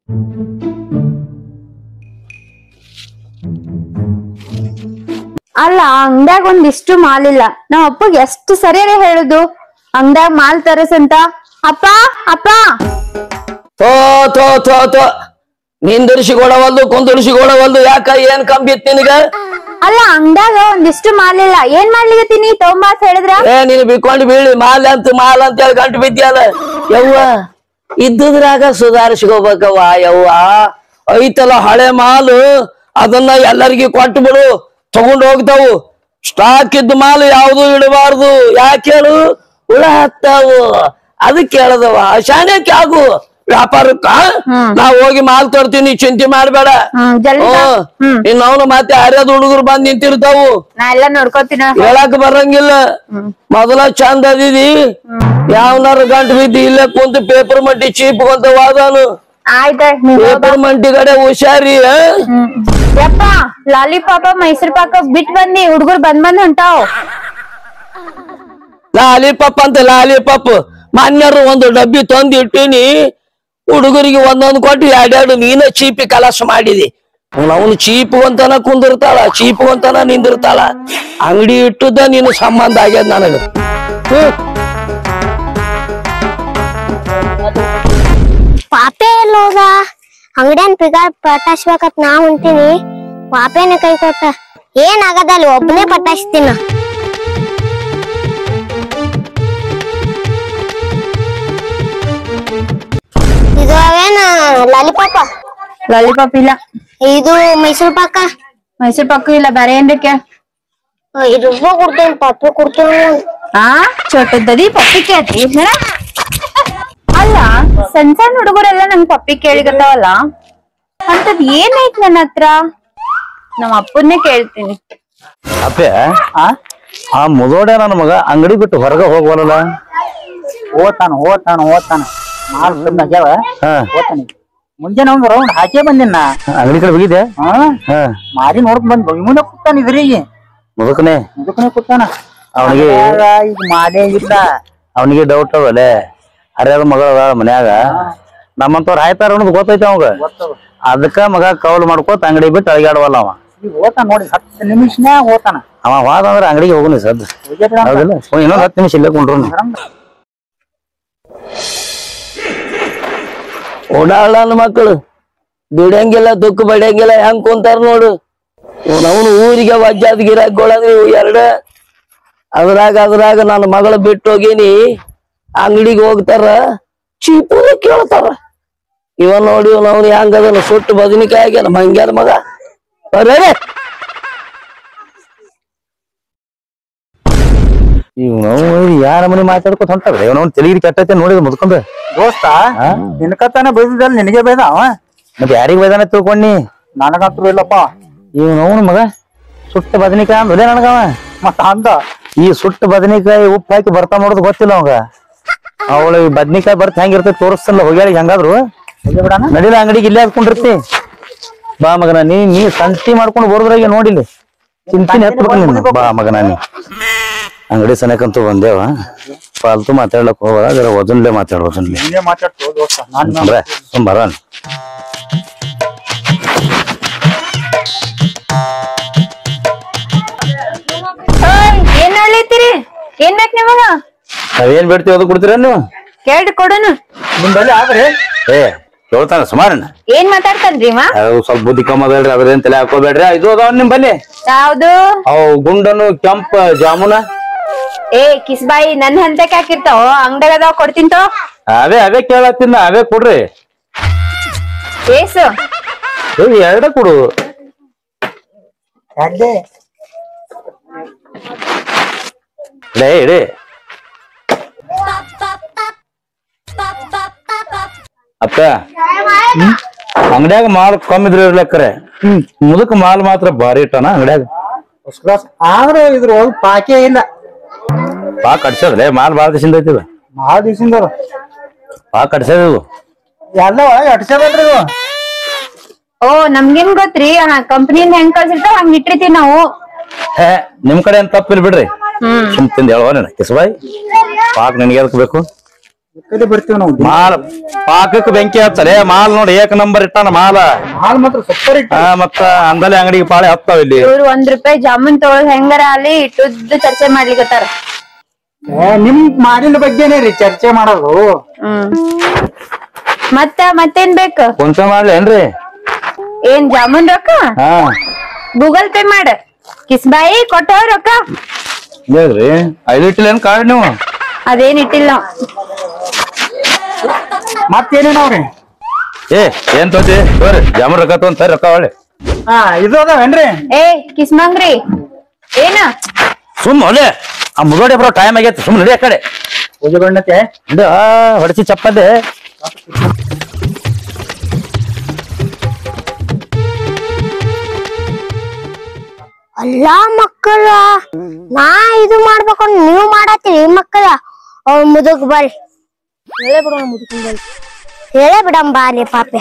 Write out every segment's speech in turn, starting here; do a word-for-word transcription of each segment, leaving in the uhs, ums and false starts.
ಅಲ್ಲ ಅಂಗಡ್ಯಾಗ ಒಂದಿಷ್ಟು ಮಾಲ್ ಇಲ್ಲ. ನಾವ್ ಅಪ್ಪಗ್ ಎಷ್ಟು ಸರಿಯಾಗಿ ಹೇಳುದು ಅಂಗಡ್ಯಾಗ ಮಾಲ್ ತರಸಂತ. ಅಪ್ಪ ಅಪ್ಪ ಥೋ ಥೋ ಥೋ ಥೋ ನಿಂದಿರ್ಸಿಕೊಡವಲ್ದು ಕುಂದಿರ್ಸಿಕೊಡವಲ್ದು. ಯಾಕ ಏನ್ ಕಂಬಿತ್ ನಿನಗ? ಅಲ್ಲ ಅಂಗಡ್ಯಾಗ ಒಂದಿಷ್ಟು ಮಾಲ್ ಇಲ್ಲ, ಏನ್ ಮಾಡ್ಲಿಕತ್ತೀನಿ ತಗೊಂಬಾ ಅಂತ ಹೇಳಿದ್ರ? ಏ ನೀನ್ ಬಿಕ್ಕೊಂಡು ಬೀಳಿ ಮಾಲ್ ಅಂತ ಮಾಲ್ ಅಂತ ಹೇಳಿ ಗಂಟು ಬಿದ್ದಿಯಲ್ಲ. ಯವ್ವ ಇದ್ದುದ್ರಾಗ ಸುಧಾರಿಸ್ಕೋಬೇಕವ್ವ. ಯವ್ವ ಐತಲ್ಲ ಹಳೆ ಮಾಲು, ಅದನ್ನ ಎಲ್ಲರಿಗೂ ಕೊಟ್ಟು ಬಿಡು, ತಗೊಂಡ್ ಹೋಗ್ತಾವು. ಸ್ಟಾಕ್ ಇದ್ದ ಮಾಲ್ ಯಾವ್ದು ಇಡಬಾರ್ದು. ಯಾಕೆ ಹೇಳು? ಹುಳ ಹತ್ತಾವು. ಅದಕ್ಕೆ ಹೇಳದವ ಶಾಣ್ಯಕ್ಕೆ ಆಗು ವ್ಯಾಪಾರಕ್ಕ. ನಾವ್ ಹೋಗಿ ಮಾಲ್ ತರ್ತೀನಿ, ಚಿಂತೆ ಮಾಡ್ಬೇಡ. ಇನ್ ಅವನು ಮತ್ತೆ ಹರಿಯದ ಹುಡುಗರು ಬಂದ್ ನಿಂತಿರ್ತಾವು, ನಾ ಎಲ್ಲಾ ನೋಡ್ಕೋತೀನ. ಹೇಳಕ್ ಬರಂಗಿಲ್ಲ. ಮೊದಲ ಚಂದ ಅದಿದಿ, ಯಾವನಾರ ಗಂಟು ಬಿದ್ದಿ ಇಲ್ಲೇ ಕುಂತು ಪೇಪರ್ ಮಂಟಿ ಚೀಪ್ ಕೊಂತ ವಾದಾನು. ಪೇಪರ್ ಮಂಟಿ ಕಡೆ ಹುಷಾರಿ. ಯಪ್ಪ ಲಾಲಿಪಾಪ ಮೈಸೂರ್ ಪಾಕ ಬಿಟ್ ಬಂದಿ, ಹುಡುಗರು ಬಂದ್ ಬಂದ್ ಹೊಂಟಾವ್. ಲಾಲಿಪಾಪ್ ಅಂತ ಲಾಲಿಪಾಪ್ ಮಾನ್ಯರು ಒಂದು ಡಬ್ಬಿ ತಂದು ಇಟ್ಟಿನಿ, ಹುಡುಗರಿಗೆ ಒಂದೊಂದು ಕೊಟ್ಟು ಎರಡೆರಡು ನೀನ ಚೀಪಿ ಕಲಸ ಮಾಡಿದಿ. ಅವನು ಚೀಪು ಅಂತಾನ ಕುಂದಿರ್ತಾಳ, ಚೀಪು ಅಂತಾನ ನಿಂದಿರ್ತಾಳ. ಅಂಗಡಿ ಇಟ್ಟುದ ನೀನು ಸಂಬಂಧ ಆಗ್ಯದ ನನಗ. ಪಾಪೆ ಎಲ್ಲೋದ? ಅಂಗಡಿಯನ್ ಪಿಗಾರ್ ಪಟಾಯಿಸ್ಬೇಕತ್ ನಾ ಹೊಂತೀನಿ, ಪಾಪೇನ ಕೈ ಕೊಟ್ಟ. ಏನ್ ಆಗದಲ್ಲಿ ಒಬ್ಬನೇ ಪಟಾಯಿಸ್ತೀನ. ಇದು ಅವೇನ ಲಾಲಿಪಾಪ? ಲಾಲಿಪಾಪ್ ಇಲ್ಲ. ಇದು ಮೈಸೂರ್ ಪಾಕ? ಮೈಸೂರ್ ಪಾಕ ಇಲ್ಲ, ಬೇರೆ ಏನ್ ಬೇಕ? ರುಬ್ಬ ಕೊಡ್ತೇನೆ, ಪಾಪೆ ಕೊಡ್ತೇನೆ. ಆ ಚೋಟದ್ದದಿ ಪಪ್ಪಿ ಕೇಳ್ತಿ? ಅಲ್ಲ ಸಣ್ಣ ಸಣ್ಣ ಹುಡುಗರೆಲ್ಲ ನಂಗ್ ಪಪ್ಪಿ ಕೇಳಿಗತ್ತಾವಲ್ಲ, ಅಂತದ್ ಏನೈತ್ ನನ್ನ ಹತ್ರ? ನಮ್ಮ ಅಪ್ಪನ್ನೇ ಕೇಳ್ತೀನಿ. ಅಪ್ಪೆ ಆ ಮುದೋಡೆ ನನ್ನ ಮಗ ಅಂಗಡಿ ಬಿಟ್ಟು ಹೊರಗ ಹೋಗ್ವಲ್ಲ. ಓದ್ತಾನ ಓದ್ತಾನ ಓದ್ತಾನ ಮಾಲ್ ಆಗ್ಯಾವ. ಓದ್ತಾನ. ಮುಂಜಾನೆ ಒಂದ್ ರೌಂಡ್ ಹಾಕೇ ಬಂದಿನ ಅಂಗಡಿ ಕಡೆ ಹೋಗಿದ್ದೆ. ಮಾರಿ ನೋಡ್ಕೊಂಡ್ ಬಂದ್ ಮುಂದೆ ಕೂತಾನ. ಇದ್ರಿಗೆ ಮುದಕನೆ ಮುದಕನೆ ಕೂತಾನ. ಅವನಿಗೆ ಈಗ ಮಾಡೇ ಇಲ್ಲ. ಅವನಿಗೆ ಡೌಟ್ ಅವಲೆ, ಹರಿಯಾದ ಮಗಳ ಮನ್ಯಾಗ ನಮ್ಮಂತವ್ರ ಹಾಯ್ತಾರ ಅನ್ನೋದು ಗೊತ್ತೈತಿ ಅವಾಗ. ಅದಕ್ಕ ಮಗ ಕೌಲ್ ಮಾಡ್ಕೋತ ಅಂಗಡಿ ಬಿಟ್ಟು ಅಳಗಾಡವಲ್ಲ ಅವ. ಈಗ ಓದ್ತಾನ ನೋಡಿ, ಹತ್ತು ನಿಮಿಷನ್ಯಾಗ ಓದ್ತಾನ ಅವ. ಹೋದ ಅಂದ್ರೆ ಅಂಗಡಿಗೆ ಹೋಗುನಿ ಸದ್. ಹೌದಿಲ್ಲ? ಇನ್ನೊಂದ್ ಹತ್ತು ನಿಮಿಷ ಇಲ್ಲೇ ಕುಂಡ್ರು. ಓಡಾಳನ ಮಕ್ಕಳು ದುಡಿಯಂಗಿಲ್ಲ, ದುಃಖ ಬಡಿಯಂಗಿಲ್ಲ, ಹೆಂಗ್ ಕುಂತಾರ ನೋಡು. ಅವನು ಊರಿಗೆ ವಜ್ಜಾದ ಗಿರಾಕಿಗಳಂದ್ರೆ ಎರಡ. ಅದ್ರಾಗ ಅದ್ರಾಗ ನನ್ನ ಮಗಳು ಬಿಟ್ಟು ಹೋಗಿನಿ, ಅಂಗಡಿಗೆ ಹೋಗ್ತಾರ, ಚೀಪುರ ಕೇಳ್ತಾರ. ಇವ ನೋಡಿ ಅವ್ನು ಹೆಂಗದನ ಸುಟ್ಟು ಬದನಿಕಾಯಿ ಆಗ್ಯಾನ ಮಂಗ್ಯಾದ ಮಗ. ಬರ್ರಿ ಯಾರ ಮನೆ ಮಾತಾಡ್ಕೊತ ಹೊಂಟಾರ. ಇವನವ್ನ ತೆಲಿಗಿರಿ ಕೆಟ್ಟೈತೆ ನೋಡಿದ ಮುದ್ಕೊಂಡ. ದೋಸ್ತ ನಿನ್ಕತ್ತಾನೆ ಬೈದಿದ್ದಲ್ಲ, ನಿನಗೆ ಬೈದ ಅವ. ಮತ್ತೆ ಯಾರಿಗ ಬೈದಾನ ತಿಳ್ಕೊಂಡಿ? ನನಗಂತೂ ಇಲ್ಲಪ್ಪ. ಇವನವನು ಮಗ ಸುಟ್ಟ ಬದನಿಕಾಯಿ ಅಂದ್ರೇ ನನಗವ. ಮತ್ತ ಅಂದ ಈ ಸುಟ್ಟ ಬದನಿಕಾಯಿ ಉಪ್ಪು ಹಾಕಿ ಬರ್ತಾ ಮಾಡೋದು ಗೊತ್ತಿಲ್ಲ ಅವಂಗ. ಅವಳ ಬದ್ನಿಕಾಯಿ ಬರ್ತ ಹೆಂಗಿರ್ತೈತಿ ತೋರಿಸ್ತಲ್ಲ. ಹೋಗ್ಯಾಳ ಹೆಂಗಾದ್ರು ನಡಿಲ ಅಂಗಡಿಗೆ ಇಲ್ಲೇ ಹಾಕೊಂಡಿರ್ತಿ. ಬಾ ಮಗನ ನೀ ನೀ ಸಂತಿ ಮಾಡ್ಕೊಂಡು ಬರೋದ್ರಾಗೆ ನೋಡಿಲ್ಲ ಚಿಂತಿನ ಹತ್ಬಿಟ್ಟು ನಿನ್ನ. ಬಾ ಮಗನ ನೀ ಅಂಗಡಿ ಸನಕಂತೂ ಬಂದೇವ. ಫಾಲ್ತು ಮಾತಾಡ್ಲಕ್ ಹೋಗ, ಅದರ ವಜನ್ಲೆ ಮಾತಾಡ. ವಜನ್ಲೆ ಬರ ಏನ್ ಮಾಡ್ಲೈತಿರಿ? ಏನ್ ಬೇಕ್ ನಿಮಗ? ನಾವೇನ್ ಬಿಡ್ತೀವಿ ಅದು ಕೊಡ್ತೀರ ನೀವು? ಕೇಳ್ರಿ ಕೊಡುನು. ನಿಮ್ಮಲ್ಲಿ ಆದ್ರೆ ಏ ಕೇಳ್ತಾನ ಸುಮಾರಣ್ಣ. ಏನ್ ಮಾತಾಡ್ತಾನ್ರಿ ಮಾ? ಸ್ವಲ್ಪ ಬುದ್ಧಿ ಕಮ್ಮ ಅದಲ್ರಿ, ಅದ್ರೇನ್ ತಲೆ ಹಾಕೋಬೇಡ್ರಿ. ಇದು ಅದಾವ ನಿಮ್ ಬಲ್ಲಿ ಯಾವ್ದು? ಅವ್ ಗುಂಡನು ಕೆಂಪ ಜಾಮೂನ. ಏ ಕಿಸ್ಬಾಯಿ ನನ್ ಹಂತಕ್ ಹಾಕಿರ್ತಾವ, ಅಂಗಡಿಯಾಗ ಅದಾವ ಕೊಡ್ತಿಂತೋ. ಅವೇ ಅವೇ ಕೇಳತ್ತಿನ, ಅವೇ ಕೊಡ್ರಿ. ಏಸು ಏ ಎರಡ ಕೊಡು. ಲೇ ಇಡಿ ಅಪ್ಪ. ಅಂಗಡ್ಯಾಗ ಮಾಲ್ ಕಮ್ಮಿದ್ರೆ ಇರ್ಲಕ್ಕರೆ, ಮುದಕ್ ಮಾಲ್ ಮಾತ್ರ ಬಾರಿ ಇಟ್ಟನ ಅಂಗಡ್ಯಾಗ. ಆದ್ರೆ ಇದ್ರ ಪಾಕೆ ಇಲ್ಲ. ಪಾ ಕಡ್ಸದ್ಲೆ ಮಾಲ್ ಬಾಳ ದಿವಸ ಐತಿದ. ಬಾಳ ದಿವಸದಿಂದ ಪಾ ಕಡ್ಸದು ಎಲ್ಲ ಅಟ್ಸಬೇಡ್ರಿ. ಓ ನಮ್ಗೇನ್ ಗೊತ್ತ್ರಿ, ಕಂಪ್ನಿಯಿಂದ ಹೆಂಗ್ ಕಳ್ಸಿರ್ತಾವ ಹಂಗ್ ಇಟ್ಟಿರ್ತೀವಿ ನಾವು. ಹೇ ನಿಮ್ ಕಡೆ ಏನ್ ತಪ್ಪಿಲ್ ಬಿಡ್ರಿ. ಸುಮ್ ತಿಂದ ಹೇಳುವ ನೀನ ಕಿಸ್ಬಾಯಿ. ಪಾಕ್ ನಿನ್ಗೆ ಎದಕ್ ಬೇಕು? ಬರ್ತೀವಿ ನಾವು. ಮಾಲ್ ಪಾಕಕ್ಕೆ ಬೆಂಕಿ ಹತ್ತಲೆ ಮಾಲ್ ನೋಡಿ ಏಕ ನಂಬರ್ ಇಟ್ಟಾನ ಮಾಲ. ಹಾಲ್ ಮಾತ್ರ ಸೂಪರ್ ಇಟ್ಟು. ಹಾ ಮತ್ತ ಅಂದಲೆ ಅಂಗಡಿಗೆ ಪಾಳೆ ಹತ್ತಾವ ಇಲ್ಲಿ. ಇವ್ರು ಒಂದ್ ರೂಪಾಯಿ ಜಾಮೂನ್ ತಗೊಳ್ ಹೆಂಗಾರ ಅಲ್ಲಿ ಇಟ್ಟುದ್ದು ಚರ್ಚೆ ಮಾಡ್ಲಿಕತ್ತಾರ. ನಿಮ್ ಮಾಡಿನ ಬಗ್ಗೆನೇ ರೀ ಚರ್ಚೆ ಮಾಡೋದು. ಹ್ಮ್ ಮತ್ತ ಮತ್ತೇನ್ ಬೇಕು? ಫೋನ್ ಪೇ ಮಾಡ್ಲೇನ್ರಿ? ಏನ್ ಜಾಮೂನ್ ರೊಕ್ಕ? ಹಾ ಗೂಗಲ್ ಪೇ ಮಾಡ. ಕಿಸ್ಬಾಯಿ ಕೊಟ್ಟವ್ ರೊಕ್ಕ. ಹೇಳ್ರಿ ಐದು ಇಟ್ಟಿಲ್ಲೇನ್ ಕಾರ್ಡ್ ನೀವು? ಅದೇನ್ ಇಟ್ಟಿಲ್ಲ ನಾವ್. ಮತ್ತೇನೇನವ್ರಿ? ಏ ಏನ್ ತೋತಿ ಬರ್ರಿ ಜಾಮೂನ್ ರೊಕ್ಕ ತಗೊಂಡ್ ರೊಕ್ಕ ಒಳ್ಳೆ. ಹಾ ಇದು ಅದಾವೇನ್ರಿ? ಏ ಕಿಸ್ಮಂಗ್ರಿ ಏನ? ಸುಮ್ ಒಳ್ಳೆ ಆ ಮುಗೋಡಿ ಬರೋ ಟೈಮ್ ಆಗೈತಿ ಸುಮ್ ನಡಿ ಆ ಕಡೆ. ಪೂಜೆ ಬಣ್ಣತೆ ಹೊಡಸಿ ಚಪ್ಪದೆ. ಅಲ್ಲಾ ಮಕ್ಕಳ ನಾ ಇದು ಮಾಡ್ಬೇಕಂದ್ ನೀವ್ ಮಾಡತ್ತೀರಿ ಮಕ್ಕಳ. ಅವ್ ಮುದುಕ್ ಬರ್ರಿ ಹೇಳೇ ಬಿಡ ಮುದುಕ್ ಬರ್ರಿ ಹೇಳೇ ಬಿಡಮ್ ಬಾಲಿ ಪಾಪೆ.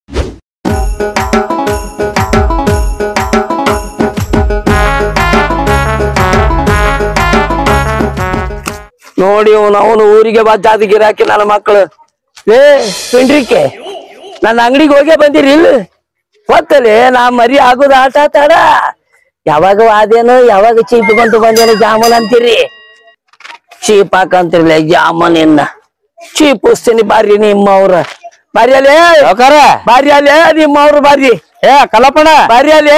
ನೋಡಿ ಅವನು ಊರಿಗೆ ಬಾ ಜಾತಿ ಗಿರಾಕಿ ನನ್ನ ಮಕ್ಕಳು. ಏ ಪಿಂಡ್ರಿಕೆ ನನ್ನ ಅಂಗಡಿಗೆ ಹೋಗೇ ಬಂದಿರಿ ಇಲ್ಲ ಗೊತ್ತಲ್ಲಿ ನಾ ಮರಿ ಆಗೋದು ಆಟ ಆಟಾಡ. ಯಾವಾಗ ಆದೇನು ಯಾವಾಗ ಚೀಪ್ ಬಂತು ಬಂದೇನು ಜಾಮೂನ್ ಅಂತೀರಿ. ಚೀಪ್ ಹಾಕಂತಿರ್ಲಿ ಜಾಮೂನ್ ಇನ್ನ ಚೀಪ್ ಉಸ್ತೀನಿ ಬಾರಿ ನಿಮ್ಮವ್ರ ಬಾರಿ ಅಲ್ಲೇ ಬಾರಿ ಅಲ್ಲೇ ನಿಮ್ಮವ್ರು ಬಾರಿ. ಏ ಕಲ್ಲಪ್ಪಣ ಬಾರಿ ಅಲ್ಲೇ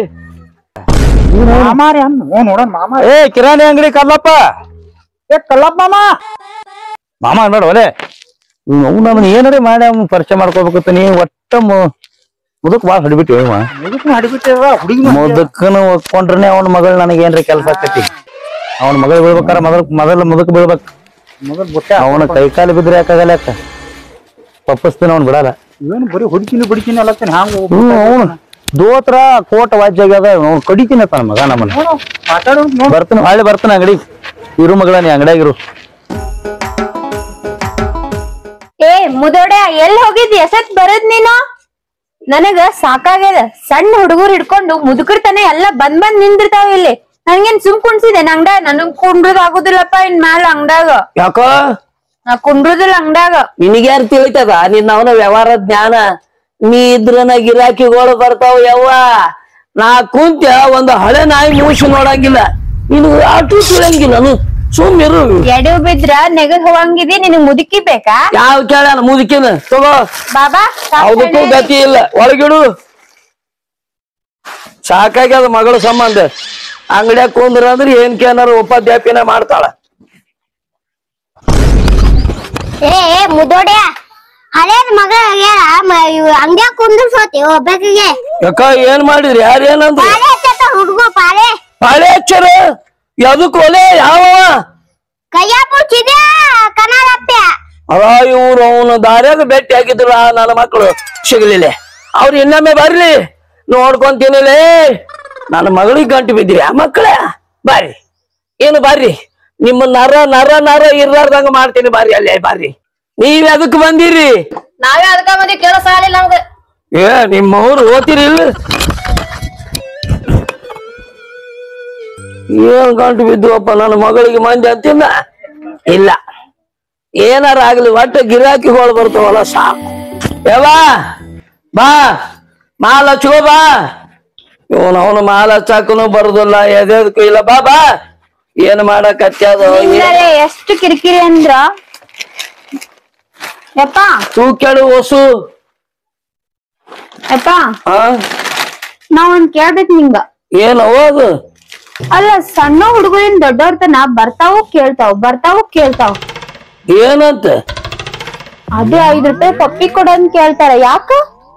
ಮಾಮಾರಿ ಅನ್ನು ನೋಡೋಣ ಮಾಮ. ಏ ಕಿರಾಣಿ ಅಂಗಡಿ ಕಲ್ಲಪ್ಪ. ಏ ಕಲ್ಲಪ್ಪ ಮಾಮ. ಮಾಮ ನೋಡ ಒಲೆ ಅವ್ನು ನಮ್ಮನ್ನ ಏನಾರೇ ಮಾಡಿ ಅವ್ನು ಪರಿಚಯ ಮಾಡ್ಕೋಬೇಕತ್ತ ನೀ ಒಟ್ಟ ಮುದಕ್ ಬಾಳ ಹಡಿಬಿಟ್ಟು ಮುದುಕ್ನ ಹಡಿಬಿಟ್ಟಿರ ಹುಡುಗಿ ಮುದಕ್ಕನ ಒಪ್ಕೊಂಡ್ರೆ ಅವನ ಮಗಳು ನನಗೆ ಏನ್ರಿ ಕೆಲಸ ಆಕತಿ. ಅವನ ಮಗಳು ಬೀಳ್ಬೇಕಾರ ಮೊದಲ್ ಮೊದಲ ಮುದಕ್ ಬೀಳ್ಬೇಕ. ಮೊದಲ್ ಬುಟ್ಟ ಅವನ ಕೈಕಾಲು ಬಿದ್ರೆ ಯಾಕಾಗಲ್ಲ ಯಾಕ ತಪ್ಪಿಸ್ತೀನಿ ಅವ್ನು ಬಿಡಲ್ಲ. ಏನು ಬರೀ ಹುಡುಕಿನಿ ಬುಡಿಕಿನಿ ಅಲ್ಲತ್ತೇನೆ ಹಂಗ ಹ್ಮ್ ಅವನು ದೋತ್ರ ಕೋಟ ವಾಜ್ಯ ಆಗ್ಯದ ಅವ್ನು ಕಡಿತೀನಿ ತನ್ನ ಮಗ ನಮ್ಮನ್ನ. ಮಾತಾಡೋದು ಬರ್ತಾನ ಹಳ್ಳಿ ಬರ್ತಾನ ಅಂಗಡಿ ಇರು ಮಗಳ ನೀ ಅಂಗಡಿಯಾಗಿರು. ಏ ಮುದೋಡ ಎಲ್ಲಿ ಹೋಗಿದ್ದಿ ಎಸತ್ ಬರದ್ ನೀನು? ನನಗ ಸಾಕಾಗ್ಯದ ಸಣ್ಣ ಹುಡುಗರು ಹಿಡ್ಕೊಂಡು ಮುದುಕರ್ ತಾನೆ ಎಲ್ಲಾ ಬಂದ್ ಬಂದ್ ನಿಂದಿರ್ತಾವ ಇಲ್ಲಿ. ನನ್ಗೇನ್ ಸುಮ್ ಕುಣ್ಸಿದೆ ಅಂಗಡ ನನಗ್ ಕುಂಡ್ರದ್ ಆಗುದಿಲ್ಲಪ್ಪ ಇನ್ ಮ್ಯಾಲ ಅಂಗಡ್ಯಾಗ. ಯಾಕೋ ನಾ ಕುಂಡ್ರುದಿಲ್ಲ ಅಂಗಡ್ಯಾಗ. ನಿನಗ್ಯಾರು ತಿಳಿತದ ನಿನ್ನ ಅವನ ವ್ಯವಹಾರ ಜ್ಞಾನ? ನೀ ಇದ್ರನ ಗಿರಾಕಿಗಳು ಬರ್ತಾವ ಯವ್ವ. ನಾ ಕುಂತ ಒಂದು ಹಳೆ ನಾಯಿ ಮೂಸಿ ನೋಡಂಗಿಲ್ಲ ನೀನು ಆಟು ತಿಳಿಯಂಗಿಲ್ಲ ನಾನು ಸುಮ್ ಇರು. ಎಡು ಬಿದ್ರ ನೆಗದ್ ಹೋಗಂಗಿದಿ ನಿನಗ್ ಮುದುಕಿ ಬೇಕಾ? ಯಾವ ಕೇಳ ಮುದುಕಿನ ತಗೋ ಬಾಬಾ ಅವದಕ್ಕೂ ಗತಿ ಇಲ್ಲ ಒಳಗಿಡು. ಸಾಕಾಗ್ಯದ ಮಗಳ ಸಂಬಂಧ ಅಂಗಡಿಯಾಗ ಕುಂದ್ರ ಅಂದ್ರೆ ಏನ್ ಕೇನಾರು ಉಪಾಧ್ಯಾಪಿನ ಮಾಡ್ತಾಳ. ಏ ಮುದೋಡ್ಯ ಹಳೇದ್ ಮಗ ಅಂಗ್ಯಾಗ ಕುಂದ್ರಸೋತಿ ಒಬ್ಬಕಿಗೆ. ಯಾಕ ಏನ್ ಮಾಡಿದ್ರಿ ಯಾರ ಏನಂದ್ರ ಪಾಳೆ ಹಚ್ಚತ್ತ ಹುಡ್ಗು ಪಾಳೆ ಪಾಳೆ ಹಚ್ಚರ ಯಾವ್ದಕ್ ಒಲೆ ಯಾವ ಕೈಯ ಪುಚ್ಚಿದ್ಯಾ ಕನಾಲಪ್ಪ. ಅವ ಇವ್ರು ಅವನು ದಾರ್ಯಾಗ ಭೇಟಿ ಆಗಿದ್ರ ನನ್ನ ಮಕ್ಕಳು ಸಿಗ್ಲಿಲ್ಲ. ಅವ್ರು ಇನ್ನೊಮ್ಮೆ ಬರ್ಲಿ ನೋಡ್ಕೊಂತೀನಿಲೇ. ನನ್ನ ಮಗಳಿಗೆ ಗಂಟು ಬಿದ್ದಿರಿ ಆ ಮಕ್ಕಳ ಬಾರಿ ಏನು ಬಾರಿ ನಿಮ್ಮ ನರ ನರ ನರ ಇರ್ಲಾರ್ದಂಗ ಮಾಡ್ತೀನಿ ಬಾರಿ ಅಲ್ಲೇ ಬಾರಿ. ನೀವ್ ಅದಕ್ ಬಂದಿರಿ? ನಾವೇ ಅದಕ್ಕ ಮಂದಿ ಕೆಲಸ ಆಗಿಲ್ಲ ನಮ್ಗ. ಏ ನಿಮ್ಮವ್ರು ಓದ್ತಿರಿ ಇಲ್ಲ ಏನ್ ಗಂಟು ಬಿದ್ದುವಪ್ಪ ನನ್ನ ಮಗಳಿಗೆ ಮಂದಿ ಅಂತಿನ ಇಲ್ಲ. ಏನಾರ ಆಗ್ಲಿ ಒಟ್ಟು ಗಿರಾಕಿಗಳು ಬರ್ತಾವಲ್ಲ ಸಾಕು. ಯವಾ ಬಾ ಮಾಲ್ ಹಚ್ಕೋ ಬಾ. ಇವನ್ ಅವನು ಮಾಲ್ ಹಚ್ಚಾಕನು ಬರುದಿಲ್ಲ ಎದೆದಕ್ಕೂ ಇಲ್ಲ. ಬಾ ಬಾ ಏನ್ ಮಾಡಕತ್ಯಾದ ಎಷ್ಟು ಕಿರಿಕಿರಿ ಅಂದ್ರ ಯಪ್ಪ ತೂ ಕೇಳು ಹೊಸು. ಯಪ್ಪ ಹಾ ನಾವ್ ಒಂದ್ ಕೇಳ್ಬೇಕು ನಿಂಗ. ಏನ್ ಹೋದು ಅಲ್ಲ ಸಣ್ಣ ಹುಡುಗರಿನ್ ದೊಡ್ಡವ್ರ ತನ ಬರ್ತಾವು ಕೇಳ್ತಾವ್ ಬರ್ತಾವು ಕೇಳ್ತಾವ್ ಏನಂತ? ಅದೇ ಐದ್ ರೂಪಾಯಿ ಪಪ್ಪಿ ಕೊಡೋನ್ ಕೇಳ್ತಾರ ಯಾಕ?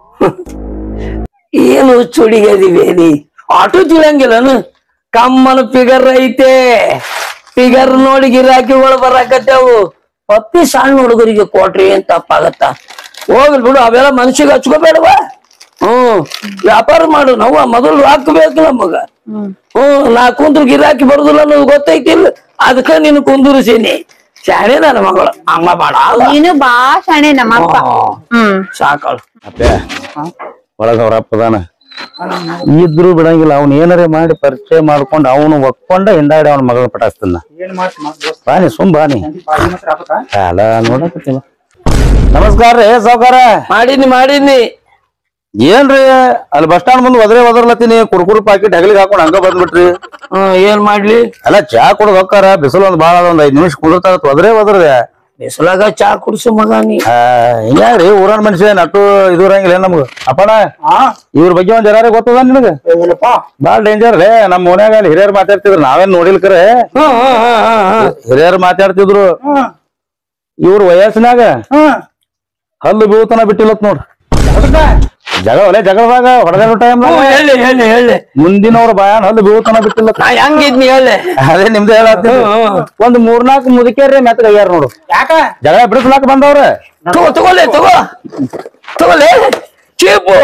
ಏನು ಚುಡಿಗದಿವೇನಿ ಆಟೋ ತಿಳಿಯಂಗಿಲ್ಲನು? ಕಮ್ಮನ ಫಿಗರ್ ಐತೆ ಫಿಗರ್ ನೋಡಿ ಗಿರಾಕಿಗಳು ಬರಾಕತ್ತೇವು. ಪಪ್ಪಿ ಸಣ್ಣ ಹುಡುಗರಿಗೆ ಕೊಟ್ರಿ ಏನ್ ತಪ್ಪಾಗತ್ತ? ಹೋಗ್ಲಿ ಬಿಡು ಅವೆಲ್ಲ ಮನ್ಸಿಗೆ ಹಚ್ಕೋಬೇಡವ. ಹ್ಮ್ ವ್ಯಾಪಾರ ಮಾಡು ನಾವು ಮೊದಲು ಹಾಕ್ಬೇಕು ನಮಗ. ಹ್ಮ್ ನಾ ಕುಂದ್ರು ಗಿರಾಕಿ ಬರುದಿಲ್ಲ ಅನ್ನೋದು ಗೊತ್ತೈತಿಲ್ಲ ಅದಕ್ಕ ನೀನು ಕುಂದುರ್ಸೀನಿ. ಶಾಣೆ ನನ್ನ ಮಗಳು ಹಂಗ ಮಾಡ. ನೀನು ಬಾ ಶಾಣೆ ನಮ್ಮಪ್ಪ. ಹ್ಮ್ ಸಾಕಳು ಅಪ್ಪೆ ಒಳಗ ಅವ್ರ ಅಪ್ಪದಾನ ಇದ್ರು ಬಿಡಂಗಿಲ್ಲ ಅವ್ನ ಏನಾರೇ ಮಾಡಿ ಪರಿಚಯ ಮಾಡ್ಕೊಂಡು ಅವನು ಒಪ್ಕೊಂಡ ಹಿಂದಾಡಿ ಅವನ ಮಗಳ ಪಟಾಸ್ತಾನ ಏನ್ ಮಾಡ್ತಿ ಬಾನಿ ಸುಮ್ ಬಾನಿ ಮಾತ್ರ ಆಗ್ಬೇಕಾ? ಅಲ್ಲ ನೋಡಕತ್ತಿಲ್ಲ. ನಮಸ್ಕಾರ ರೀ ಸಾವ್ಕಾರ. ಮಾಡೀನಿ ಮಾಡೀನಿ ಏನ್ರಿ ಅಲ್ಲಿ ಬಸ್ ಸ್ಟಾಂಡ್ ಮುಂದ್ ಒದರೇ ಒದರ್ಲತ್ತೀನಿ ಕುರ್ಕುರು ಪಾಕಿಟ್ ಹಗಲಿಗೆ ಹಾಕೊಂಡ್ ಹಂಗ ಬಂದ್ಬಿಟ್ರಿ. ಹ್ಮ್ ಏನ್ ಮಾಡ್ಲಿ ಅಲ್ಲ ಚಾ ಕುಡ್ದು ಹೋಗ್ತಾರ ಬಿಸಿಲು ಒಂದ್ ಬಾಳ ಒಂದ್ ಐದ್ ನಿಮಿಷ ಕುದಿರ್ತಾರ ಒದರೇ ಒದರ್ದೆ ಬಿಸಲಾಗ ಚಾ ಕುಡ್ಸು ಮಗ ನೀ. ಹಿಂಗ್ಯಾರಿ ಊರನ್ ಮನುಷ್ಯ ನಟ್ಟು ಇದು ಇರಂಗಿಲ್ಲ ನಮ್ಗ. ಅಪ್ಪಣ ಹಾ ಇವ್ರ ಬಗ್ಗೆ ಒಂದ್ ಜರಾರಿ ಗೊತ್ತದ ನಿನಗ? ಇಲ್ಲಪ್ಪ ಬಾಳ ಡೇಂಜರ್ ರೇ. ನಮ್ ಮನ್ಯಾಗ ಅಲ್ಲಿ ಹಿರಿಯರ್ ಮಾತಾಡ್ತಿದ್ರು ನಾವೇನ್ ನೋಡಿಲ್ ಕರೆ ಹ್ಮ್ ಹ್ಮ್ ಹ್ಮ್ ಹ್ಮ್ ಹಿರಿಯರ್ ಮಾತಾಡ್ತಿದ್ರು. ಹ್ಮ್ ಇವ್ರ ವಯಸ್ಸಿನಾಗ ಹ್ಮ್ ಹಲ್ಲು ಬೀಳ್ತನ ಬಿಟ್ಟಿಲ್ಲತ್ ನೋಡ್. ಜಗಳ ಒಲೆ ಜಗಳದಾಗ ಹೊಡೆದಾಡೋ ಟೈಮ್ ಹ್ಮ್ ಹೇಳಿ ಹೇಳಿ ಹೇಳಿ ಮುಂದಿನವ್ರ ಬಾಯಾನ್ ಹಲ್ಲು ಬೀಳ್ತನ ಬಿಟ್ಟಿಲ್ಲ. ನಾ ಹೆಂಗಿದ್ನಿ ಹೇಳಿ. ಅದೇ ನಿಮ್ದೇ ಹೇಳತ್ತೀನಿ. ಒಂದ್ ಮೂರ್ನಾಲ್ಕು ಮುದುಕೇರಿ ಮೆತ್ತಗ ಆಗ್ಯಾರ ನೋಡು. ಯಾಕ ಜಗಳ ಬಿಡಿಸ್ಲಾಕ ಬಂದವ್ರ. ತಗೋ ತಗೋಲೆ ತಗೋ ತಗೋಲೆ ಚೀಪು.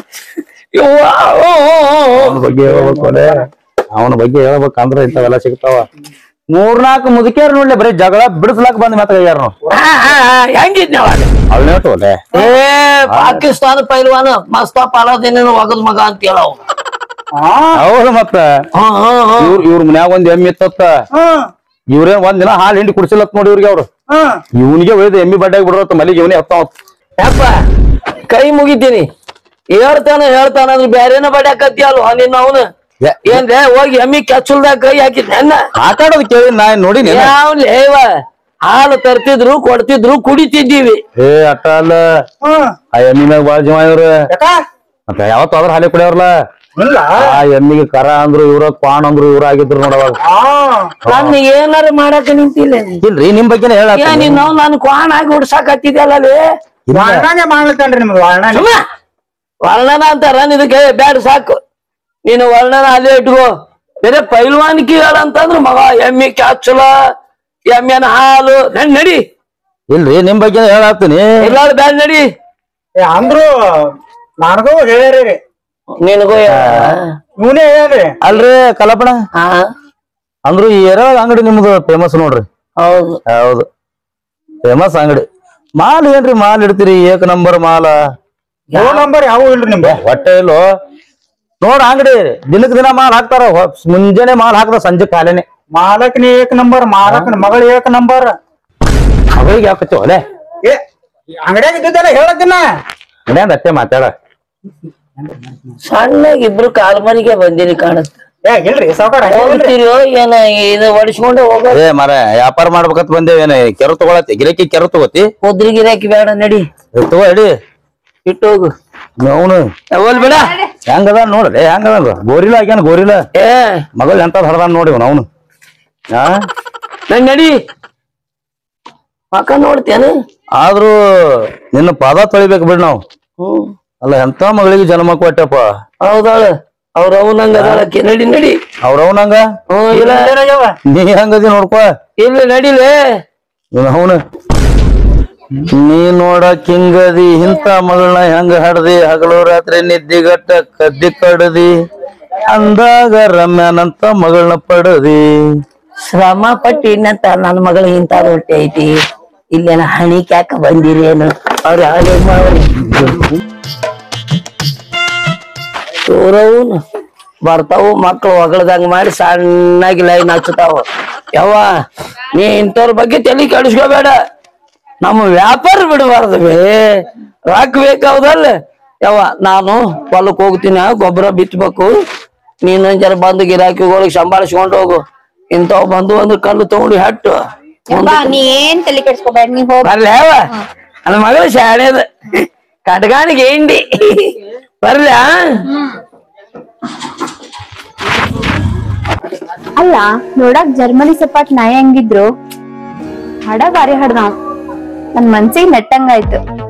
ಅವನ ಬಗ್ಗೆ ಹೇಳ್ಬೇಕು ಒಲೆ ಅವನ ಬಗ್ಗೆ ಹೇಳ್ಬೇಕಂದ್ರ ಇಂಥವೆಲ್ಲ ಸಿಗ್ತಾವ. ಮೂರ್ನಾಲ್ಕು ಮುದುಕೇರಿ ನೋಡ್ಲಿ ಬರೀ ಜಗಳ ಬಿಡಿಸ್ಲಾಕ ಬಂದ್ ಮೆತ್ತಗ ಆಗ್ಯಾರ ನೋಡು. ಹೆಂಗಿದ್ನಿ ಅವಾಗ ಅವನೇಟು ಒಲೆ ಏ ಪಾಕಿಸ್ತಾನ ಪೈಲ್ವಾನ ಮಸ್ತಾಪ್ ಅಲಾದೀನ ಒಗದ್ ಮಗ ಅಂತ ಹೇಳವ್. ಹೌದು ಮತ್ತ ಹ್ಮ್ ಹ್ಮ್ ಹ್ಮ್ ಇವ್ರ ಇವ್ರ ಮನ್ಯಾಗ ಒಂದ್ ಎಮ್ಮಿ ಇತ್ತತ್ತ. ಹ್ಮ್ ಇವ್ರೇ ಒಂದ್ ದಿನ ಹಾಲ್ ಹಿಂಡಿ ಕುಡ್ಸಿಲ್ಲತ್ ನೋಡಿ ಇವ್ರಿಗೆ ಅವ್ರು. ಹ್ಮ್ ಇವನಿಗೆ ಒಯ್ದು ಎಮ್ಮಿ ಬಡ್ಡಾಗಿ ಬಿಡ್ರತ್ತ ಮಲ್ಲಿಗೆ ಇವನೇ ಹತ್ತಾವ. ಯಪ್ಪ ಕೈ ಮುಗಿತೀನಿ ಹೇಳ್ತಾನ ಹೇಳ್ತಾನ ಅಂದ್ರೆ ಬ್ಯಾರೇನ ಬಡ್ಯಾಕತ್ತಿ ಅಲ್ವ ನಿನ್ನ ಅವನು ಏನ್ರೆ ಹೋಗಿ ಎಮ್ಮಿ ಕೆಚ್ಚಲ್ದಾಗ ಕೈ ಹಾಕಿದ್ನ ಹೆಣ್ಣ ಮಾತಾಡೋದು ಕೇಳಿ ನಾ ನೋಡಿನಿ. ಯಾವ್ಲೇವ ಹಾಲು ತರ್ತಿದ್ರು ಕೊಡ್ತಿದ್ರು ಕುಡಿತಿದ್ದೀವಿ. ಏ ಅಟ್ಟ ಅಲ್ಲ ಹ್ಮ್ ಆ ಎಮ್ಮಿ ಮ್ಯಾಗ ಬಾಳ ಜೀವ ಇವ್ರ. ಯಾಕ ಮತ್ತ ಯಾವತ್ತು ಅದ್ರ ಹಾಲಿ ಕುಡಿಯವ್ರಲ್ಲ. ಇಲ್ಲ ಆ ಎಮ್ಮಿಗೆ ಕರ ಅಂದ್ರು ಇವ್ರ ಕ್ವಾನ್ ಅಂದ್ರು ಇವ್ರ ಆಗಿದ್ರು ನೋಡವಾಗ. ನನ್ ಏನಾರ ಮಾಡಾಕ ನಿಂತಿಲ್ಲ ನೀ. ಇಲ್ರಿ ನಿಮ್ ಬಗ್ಗೆನೇ ಹೇಳ. ಏ ನೀನು ನಾನು ಕ್ವಾನ್ ಆಗಿ ಹುಡ್ಸಾಕತ್ತಿದ್ಯಲ್ಲ ವರ್ಣನೆ ಮಾಡ್ಲತ್ತನ್ರಿ ನಿಮ್ದು ವರ್ಣನೆ. ಸುಮ್ಮ ವರ್ಣನ ಅಂತಾರ ಇದಕ್ಕೆ ಬ್ಯಾಡ ಸಾಕು ನೀನು ವರ್ಣನ ಅಲ್ಲೇ ಇಟ್ಕೋ. ಬೇರೆ ಪೈಲ್ವಾನಿಕಿ ಹೇಳಂತಂದ್ರ ಮಗ ಎಮ್ಮಿ ಕ್ಯಾಚಲ ಎಮ್ಮೆನ ಹಾಲು ನನ್ ನಡಿ. ಇಲ್ರಿ ನಿಮ್ ಬಗ್ಗೆ ಹೇಳತ್ತೀನಿ. ಇಲ್ಲ ಬ್ಯಾಡ ನಡಿ. ಏ ಅಂದ್ರು ನನಗೂ ಹೇಳ್ಯಾರಿ ನಿನಗೂ ಇವನೇ ಹೇಳ್ಯಾರಿ. ಅಲ್ರಿ ಕಲಪಣ ಹಾ ಅಂದ್ರು ಈ ಎರಡ್ ಅಂಗಡಿ ನಿಮ್ದು ಫೇಮಸ್ ನೋಡ್ರಿ. ಹೌದು ಹೌದು ಫೇಮಸ್ ಅಂಗಡಿ. ಮಾಲ್ ಏನ್ರಿ ಮಾಲ್ ಇಡ್ತೀರಿ ಏಕ ನಂಬರ್ ಮಾಲ. ಮೂರ್ ನಂಬರ್ ಯಾವ ಇಲ್ರಿ ನಿಮ್ದು ಹೊಟ್ಟೆ ಇಲ್ಲೋ ನೋಡ್ ಅಂಗಡಿ ದಿನಕ್ ದಿನ ಮಾಲ್ ಹಾಕ್ತಾರ. ಮುಂಜಾನೆ ಮಾಲ್ ಹಾಕ್ದ ಸಂಜೆ ಕಾಲೇನೆ. ಮಾಲಕ್ನ ಏಕ್ ನಂಬರ್ ಮಾಲಕ್ನ ಮಗಳು ಏಕ್ ನಂಬರ್. ಮಗಳಿಗೆ ಯಾಕತ್ತೋ ಅಲೆ ಏ ಅಂಗಡಿಯಾಗ ಇದ್ದಿದ್ದೆಲ್ಲ ಹೇಳತ್ತಿನ ಅಂಗಡಿಯಂದ ಅಷ್ಟೇ ಮಾತಾಡ. ಸಣ್ಣಗ ಇಬ್ರು ಕಾಲ್ಮರಿಗೆ ಬಂದಿರಿ ಕಾಣುತ್ತೆ. ಏ ಇಲ್ರಿ ಸಾವ್ಕಾರ ಹೋಗ್ತಿರೋ ಏನ ಇದು ಒಡಿಸ್ಕೊಂಡೆ ಹೋಗ. ಏ ಮರ ವ್ಯಾಪಾರ ಮಾಡ್ಬೇಕಂತ ಬಂದೇವೇನ ಕೆರು ತಗೊಳತಿ ಗಿರಕಿ ಕೆರು ತಗೋತಿ. ಕುದ್ರಿ ಗಿರಾಕಿ ಬೇಡ ನಡಿ ತಗೋ ಹಿಡಿ ಇಟ್ಟು ಹೋಗು. ಅವನು ಹೋಲ್ ಬೇಡ ಹೆಂಗದ ನೋಡ್ರಿ ಹೆಂಗದ ಗೋರಿಲ ಆಗ್ಯಾನ ಗೋರಿಲ. ಏ ಮಗಳು ಎಂತ ಹರದಾನ ನೋಡಿ ಅವನು. ಹಾ ನನ್ ನಡಿ ಮಕ್ಕ ನೋಡ್ತೇನ. ಆದ್ರೂ ನಿನ್ನ ಪಾದ ತೊಳಿಬೇಕು ಬಿಡ್ ನಾವು. ಹ್ಮ್ ಅಲ್ಲ ಎಂತ ಮಗಳಿಗೆ ಜನ್ಮ ಕೊಟ್ಟಪ್ಪ. ಹೌದಾಳ ಅವ್ರ ಅವನಂಗ ಅದಾಳಕ್ಕೆ ನಡಿ ನಡಿ. ಅವ್ರವನಂಗ ಹ್ಮ್ ಇಲ್ಲ ನೀ ಹೆಂಗದಿ ನೋಡ್ಕೊ. ಇಲ್ಲ ನಡಿಲೇ ಅವನು ನೀ ನೋಡ ಕಿಂಗದಿ ಇಂತ ಮಗಳನ್ನ ಹೆಂಗ ಹಡ್ದಿ ಹಗಲು ರಾತ್ರಿ ನಿದ್ದಿಗಟ್ಟ ಕದ್ದಿ ಕಡದಿ ಅಂದಾಗ ರಮ್ಯಾನಂತ ಮಗಳನ್ನ ಪಡದಿ. ಶ್ರಮ ಪಟ್ಟಿನಂತ ನನ್ನ ಮಗಳ ಇಂತ ರೊಟ್ಟಿ ಐತಿ ಇಲ್ಲೇನ ಹಣಿ ಕ್ಯಾಕ ಬಂದಿರಿ ಏನು ಅವ್ರ ಹಾಗೆ ಮಾಡಿ ಚೋರವು ಬರ್ತಾವು ಮಕ್ಳು ಹೊಗಳದಂಗ ಮಾಡಿ ಸಣ್ಣಾಗಿ ಲೈನ್ ಹಚ್ಚತಾವ. ಯವ್ವ ನೀ ಇಂಥವ್ರ ಬಗ್ಗೆ ತಲೆ ಕೆಡಿಸ್ಕೋಬೇಡ. ನಮ್ಮ ವ್ಯಾಪಾರ ಬಿಡಬಾರ್ದು ಬೇ ರಾಕ್ ಬೇಕಾವದಲ್ಲ. ಯವ್ವ ನಾನು ಹೊಲಕ್ ಹೋಗ್ತೀನಿ ಗೊಬ್ಬರ ಬಿತ್ತಬೇಕು ನೀನ್ ಜರ ಬಂದು ಗಿರಾಕಿಗಳಿಗೆ ಸಂಭಾಳಿಸ್ಕೊಂಡು ಹೋಗು. ಇಂಥವ್ ಬಂದು ಒಂದು ಕಲ್ಲು ತಗೊಂಡು ಹಟ್ಟು ನೀ ಏನ್ ತಲೆ ಕೆಡ್ಸ್ಕೊಬೇಡ ನೀ ಹೋಗ. ಬರ್ಲಿ ಯಾವ ನನ್ನ ಮಗಳು ಶಾಣೆದ ಕಟ್ಗಾಣಿಗೆ ಹಿಂಡಿ ಬರ್ಲ. ಅಲ್ಲ ನೋಡಕ್ ಜರ್ಮನಿ ಸಪಾಟ್ ನಾಯಿ ಹಂಗಿದ್ರು ಹಡ ಬಾರಿ ಹಡ್ದ ನನ್ ಮನ್ಸಿಗೆ ನೆಟ್ಟಂಗಾಯ್ತು.